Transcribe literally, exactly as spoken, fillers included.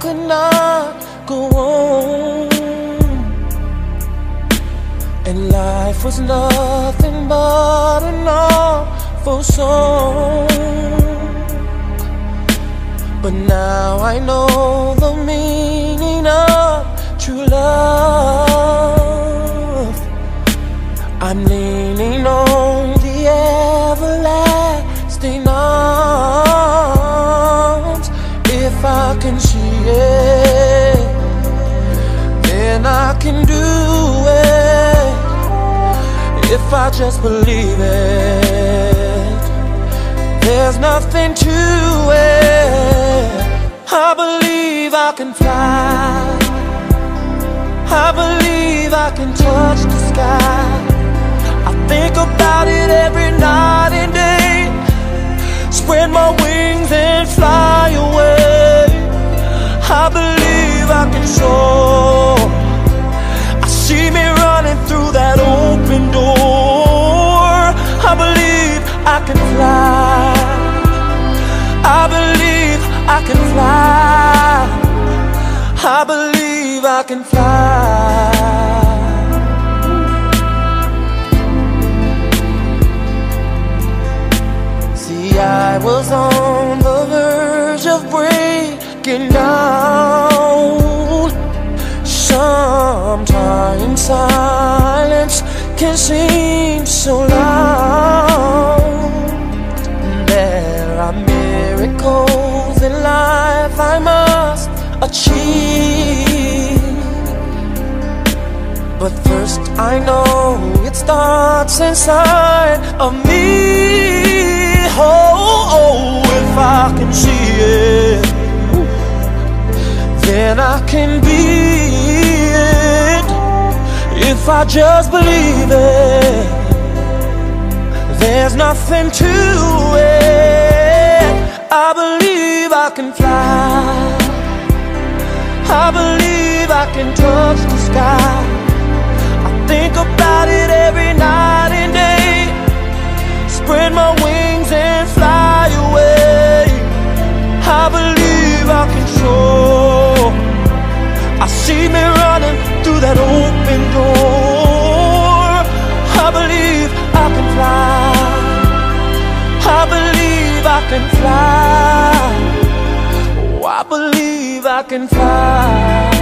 rather not go on. And life was nothing but an awful song. But now I know the meaning of true love. I'm leaning on the everlasting arms. If I can see it, then I can do it. If I just believe it, there's nothing to it. I believe I can fly. I believe I can touch the sky. I think about it every night and day. Spread my wings and fly away. I believe I can soar. I see me running through that open door. I believe I can fly. I believe I can fly. I believe I can fly. See, I was on the verge of breaking down. Sometimes silence can seem so loud. There are miracles in life I must achieve. But first I know it starts inside of me. Oh, oh, if I can see it, then I can be it. If I just believe it, there's nothing to it. I believe I can fly. I believe I can touch the sky. I think about it every night and day. Spread my wings and fly away. I believe I can soar. I see me running through that open door. I believe I can fly. I believe I can fly. Oh, I believe I can fly.